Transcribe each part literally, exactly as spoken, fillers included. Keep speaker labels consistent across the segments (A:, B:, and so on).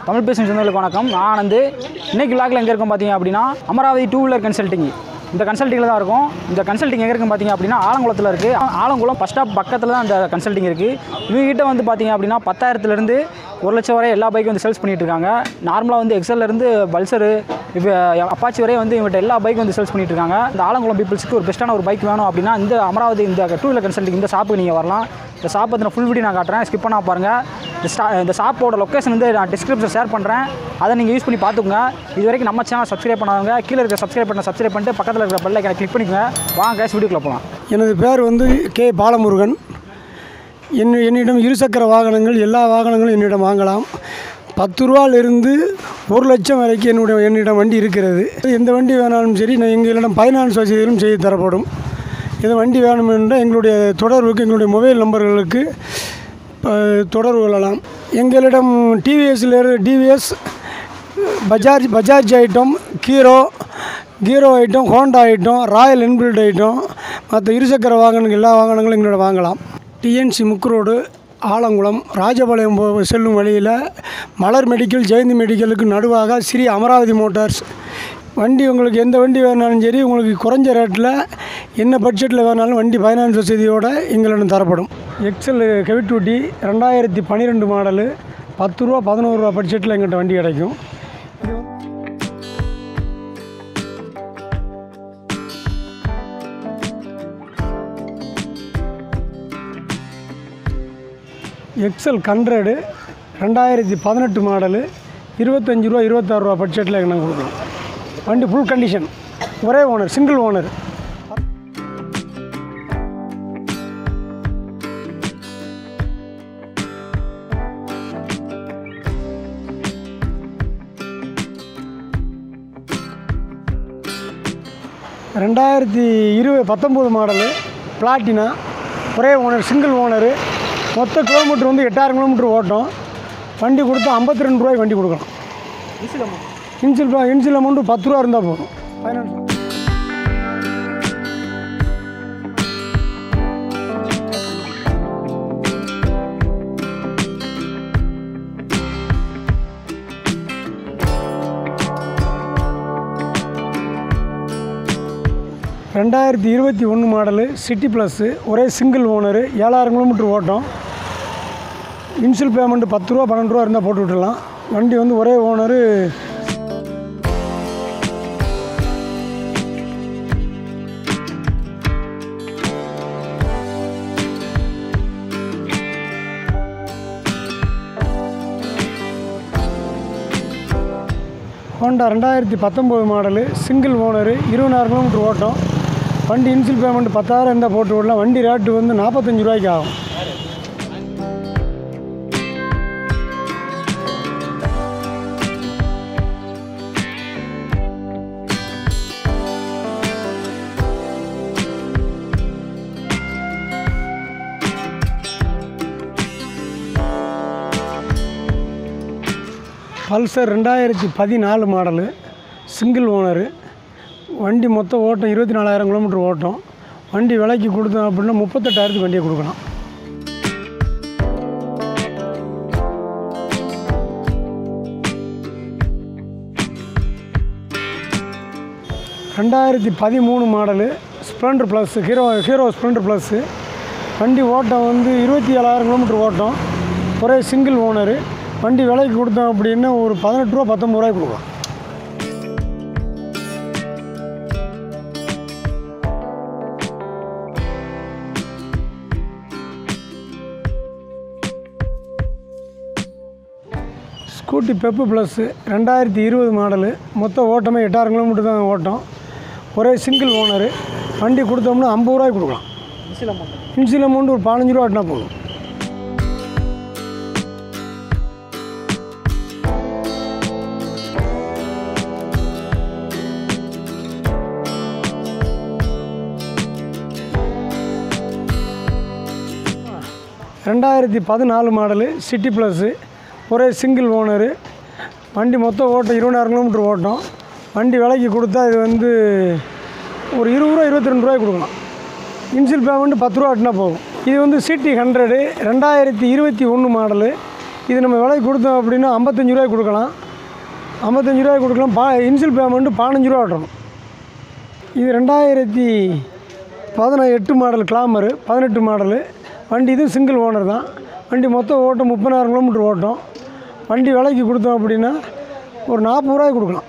A: தமிழ் பேசும் சொந்தங்களுக்கு வணக்கம். நான் வந்து இன்னைக்கு விளாக்ல எங்கே இருக்கோம் பார்த்தீங்க அப்படின்னா அமராவதி டூ வீலர் கன்சல்ட்டிங் இந்த கன்சல்ட்டிங்கில் தான் இருக்கும். இந்த கன்சல்ட்டிங் எங்கே இருக்குன்னு பார்த்தீங்க அப்படின்னா ஆலங்குளத்தில் இருக்குது. ஆலங்குளம் பஸ் ஸ்டாப் பக்கத்தில் தான் இந்த கன்சல்ட்டிங் இருக்குது. இவங்ககிட்ட வந்து பார்த்தீங்க அப்படின்னா பத்தாயிரத்துலேருந்து ஒரு லட்சம் வரை எல்லா பைக்கும் வந்து சேல்ஸ் பண்ணிகிட்டு இருக்காங்க. நார்மலாக வந்து எக்ஸல்லேருந்து பல்சரு இப்போ அப்பாச்சி வரையும் வந்து இவங்கள்ட்ட எல்லா பைக்கும் வந்து சேல்ஸ் பண்ணிகிட்டு இருக்காங்க. இந்த ஆலங்குளம் பீப்புள்ஸுக்கு ஒரு பெஸ்ட்டான ஒரு பைக் வேணும் அப்படின்னா இந்த அமராவதி இந்த டூ வீலர் கன்சல்ட்டிங் இந்த ஷாப்புக்கு நீங்கள் வரலாம். இந்த ஷாப் பற்றின ஃபுல் வீடியோ நான் காட்டுறேன், ஸ்கிப் பண்ணால் பாருங்கள். இந்த ஸ்டா இந்த ஷாப்போட லொக்கேஷன் வந்து நான் டிஸ்கிரிப்ஷன் ஷேர் பண்ணுறேன், அதை நீங்கள் யூஸ் பண்ணி பார்த்துக்குங்க. இது வரைக்கும் நம்ம சேனல் சப்ஸ்கிரைப் பண்ணாதவங்க கீழே இருக்க சப்ஸ்கிரைப் பண்ண சப்ஸ்கிரைப் பண்ணிட்டு பக்கத்தில் இருக்கிற பெல் ஐகானை கிளிக் பண்ணிக்கோங்க. வாங்க கேஸ் வீடியோக்குள்ள போகலாம்.
B: எனது பேர் வந்து கே பாலமுருகன். என் என்னிடம் இருசக்கர வாகனங்கள் எல்லா வாகனங்களும் என்னிடம் வாங்கலாம். பத்து ரூபாயிலிருந்து ஒரு லட்சம் வரைக்கும் என்னுடைய என்னிடம் வண்டி இருக்கிறது. எந்த வண்டி வேணாலும் சரி, நான் எங்களிடம் ஃபைனான்ஸ் வசதிகளும் செய்து தரப்படும். எந்த வண்டி வேணும் என்றால் எங்களுடைய தொடர்புக்கு எங்களுடைய மொபைல் நம்பர்களுக்கு தொடர்பு கொள்ளலாம். எங்களிடம் டிவிஎஸ்ல TVS Bajaj Bajaj item, Hero Hero item, Honda item, Royal Enfield item, மற்ற இருசக்கர வாகனங்கள் எல்லா வாகனங்களும் எங்களோட வாங்கலாம். டிஎன்சி முக்கு ரோடு ஆலங்குளம் ராஜபாளையம் செல்லும் வழியில் மலர் மெடிக்கல் ஜெயந்தி மெடிக்கலுக்கு நடுவாக ஸ்ரீ அமராவதி மோட்டார்ஸ். வண்டி உங்களுக்கு எந்த வண்டி வேணாலும் சரி, உங்களுக்கு குறைஞ்ச ரேட்டில் என்ன பட்ஜெட்டில் வேணாலும் வண்டி ஃபைனான்ஸ் வசதியோடு எங்களிடம் தரப்படும். எக்ஸல் ஹெவி டூட்டி ரெண்டாயிரத்தி பன்னிரெண்டு மாடலு பத்து ரூபா பதினோரு ரூபா பட்ஜெட்டில் எங்கள்கிட்ட வண்டி கிடைக்கும். எக்ஸல் ஹண்ட்ரடு ரெண்டாயிரத்தி பதினெட்டு மாடலு இருபத்தஞ்சி ரூபா இருபத்தாறு ரூபா பட்ஜெட்டில் நாங்கள் கொடுக்கலாம். வண்டி ஃபுல் கண்டிஷன், ஒரே ஓனர், சிங்கிள் ஓனர். ரெண்டாயிரத்தி இருபது பத்தொம்போது மாடலு பிளாட்டினா, ஒரே ஓனர், சிங்கிள் ஓனரு. மொத்த கிலோமீட்டர் வந்து எட்டாயிரம் கிலோமீட்டர் ஓட்டம். வண்டி கொடுத்தா ஐம்பத்தி ரெண்டு ரூபாய்க்கு வண்டி கொடுக்கலாம். இன்சில் இன்சில் அமௌண்ட்டு பத்து ரூபா இருந்தால் போதும். ஃபைனான்ஸ் ரெண்டாயிரத்தி இருபத்தி ஒன்று மாடலு சிட்டி ப்ளஸ்ஸு, ஒரே சிங்கிள் ஓனரு, ஏழாயிரம் கிலோமீட்டர் ஓட்டம். இன்சில் பேமெண்ட்டு பத்து ரூபா பன்னெண்டு ரூபா இருந்தால் போட்டு விட்டுடலாம். வண்டி வந்து ஒரே ஓனரு. ஹோண்டா ரெண்டாயிரத்தி பத்தொம்போது மாடலு சிங்கிள் ஓனரு, இருபதாயிரம் கிலோமீட்டர் ஓட்டம். வண்டி இன்சில் பேமெண்ட் பத்தாயிரம் இருந்தால் போட்டு விடலாம். வண்டி ரேட்டு வந்து நாற்பத்தஞ்சு ரூபாய்க்கு ஆகும். பல்சர் ரெண்டாயிரத்தி பதினாலு மாடலு சிங்கிள் ஓனரு. வண்டி மொத்தம் ஓட்டம் இருபத்தி நாலாயிரம் கிலோமீட்டர் ஓட்டம். வண்டி விலைக்கு கொடுத்தோம் அப்படின்னா முப்பத்தெட்டாயிரத்துக்கு வண்டியை கொடுக்கலாம். ரெண்டாயிரத்தி பதிமூணு model Splendor Plus, Hero Hero Splendor Plus. வண்டி ஓட்டம் வந்து இருபத்தி ஏழாயிரம் கிலோமீட்டர் ஓட்டம். ஒரே சிங்கிள் ஓனரு. வண்டி விலைக்கு கொடுத்தோம் அப்படின்னா ஒரு பதினெட்டு ரூபா பத்தொம்பது ரூபாய்க்கு கொடுக்கலாம். ஸ்கூட்டி பெப்பு ப்ளஸ்ஸு ரெண்டாயிரத்தி இருபது மாடலு, மொத்த ஓட்டமே எட்டாயிரம் கிலோமீட்டர் தான் ஓட்டம். ஒரே சிங்கிள் ஓனரு. வண்டி கொடுத்தோம்னா ஐம்பது ரூபாய்க்கு கொடுக்கலாம். இன்சில் அமௌண்ட் இன்சில் அமௌண்ட் ஒரு பதினஞ்சு ரூபா எட்டினா போதும். ரெண்டாயிரத்தி பதினாலு மாடலு சிட்டி ப்ளஸ்ஸு, ஒரே சிங்கிள் ஓனரு. வண்டி மொத்தம் ஓட்டம் இருபதாயிரம் கிலோமீட்டர் ஓட்டம். வண்டி விலைக்கு கொடுத்தா இது வந்து ஒரு இருபது ரூபா இருபத்தி ரெண்டு ரூபாய்க்கு கொடுக்கலாம். இன்சில் பேமெண்ட்டு பத்து ரூபா எட்டினா போகும். இது வந்து சிட்டி ஹண்ட்ரடு ரெண்டாயிரத்தி இருபத்தி ஒன்று மாடலு இது நம்ம விலை கொடுத்தோம் அப்படின்னா ஐம்பத்தஞ்சு ரூபாய்க்கு கொடுக்கலாம். ஐம்பத்தஞ்சு ரூபாய்க்கு கொடுக்கலாம். பா இன்சியல் பேமெண்ட்டு பதினஞ்சு ரூபா கட்டணும். இது ரெண்டாயிரத்தி பதினெட்டு மாடல் கிளாமரு, பதினெட்டு மாடலு வண்டி. இது சிங்கிள் ஓனர் தான். வண்டி மொத்தம் ஓட்டம் முப்பதாயிரம் கிலோமீட்டர் ஓட்டம். வண்டி விலைக்கு கொடுத்தோம் அப்படின்னா ஒரு நாற்பது ரூபாய்க்கு கொடுக்கலாம்.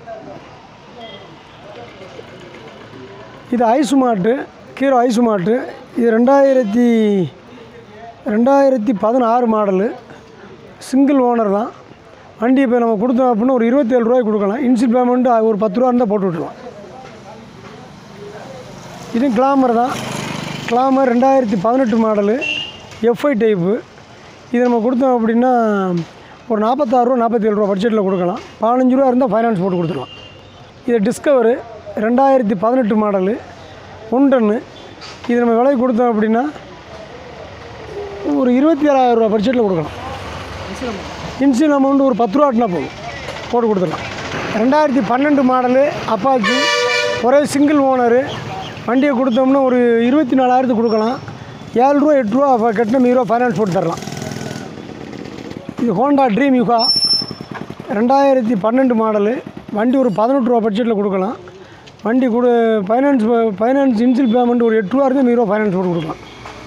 B: இது ஐசுமாட்டு, கீரோ ஐசுமாட்டு. இது ரெண்டாயிரத்தி ரெண்டாயிரத்தி பதினாறு மாடலு, சிங்கிள் ஓனர் தான். வண்டி இப்போ நம்ம கொடுத்தோம் அப்படின்னா ஒரு இருபத்தேழு ரூபாய்க்கு கொடுக்கலாம். இன்சியல் பேமெண்ட்டு ஒரு பத்து ரூபா இருந்தால் போட்டு விட்டுருலாம். இது கிளாமர் தான். கிளாமர் ரெண்டாயிரத்தி பதினெட்டு மாடலு, எஃப்ஐ டைப்பு. இது நம்ம கொடுத்தோம் அப்படின்னா ஒரு நாற்பத்தாறு ரூபா நாற்பத்தேழு ரூபா பட்ஜெட்டில் கொடுக்கலாம். பதினஞ்சு ரூபா இருந்தால் ஃபைனான்ஸ் போட்டு கொடுத்துடலாம். இது டிஸ்கவரு ரெண்டாயிரத்தி பதினெட்டு மாடலு, ஒன் டன்னு. இது நம்ம விலை கொடுத்தோம் அப்படின்னா ஒரு இருபத்தி ஏழாயிரம் ரூபா பட்ஜெட்டில் கொடுக்கலாம். இன்சியல் அமௌண்ட் ஒரு பத்து ரூபா ஆட்டினா போதும், போட்டு கொடுத்துடலாம். ரெண்டாயிரத்தி பன்னெண்டு மாடலு அப்பாச்சி, ஒரே சிங்கிள் ஓனரு. வண்டியை கொடுத்தோம்னா ஒரு இருபத்தி நாலாயிரத்துக்கு கொடுக்கலாம். ஏழு ரூபா எட்டு ரூபா கட்டின மீதி ரூபா ஃபைனான்ஸ் போட்டு தரலாம். இது ஹோண்டா ட்ரீம் யுகா ரெண்டாயிரத்தி பன்னெண்டு மாடலு. வண்டி ஒரு பதினெட்டு ரூபா பட்ஜெட்டில் கொடுக்கலாம். வண்டி கொடு ஃபைனான்ஸ் ஃபைனான்ஸ் இன்சியல் பேமெண்ட் ஒரு எட்டு ரூபா இருந்தால் மீதி ரூபா ஃபைனான்ஸ் போட்டு கொடுக்கலாம்.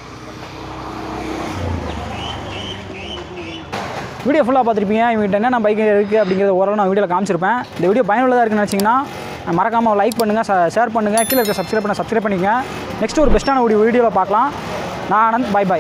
A: வீடியோ ஃபுல்லாக பார்த்துருப்பீங்க. இவங்ககிட்ட என்னென்ன பைக் இருக்குது அப்படிங்கிறத ஓரளவு நான் வீடியோவில் காமிச்சிருப்பேன். இந்த வீடியோ பயனுள்ளதாக இருக்குன்னு நினச்சிங்கன்னா மறக்காமல் லைக் பண்ணுங்கள், ஷேர் பண்ணுங்கள், கீழே இருக்க சப்ஸ்கிரைப் பண்ண சப்ஸ்கிரைப் பண்ணிக்கங்க. நெக்ஸ்ட் ஒரு பெஸ்ட்டான வீடியோ வீடியோவில் பார்க்கலாம். நான் ஆனந்த். Bye bye.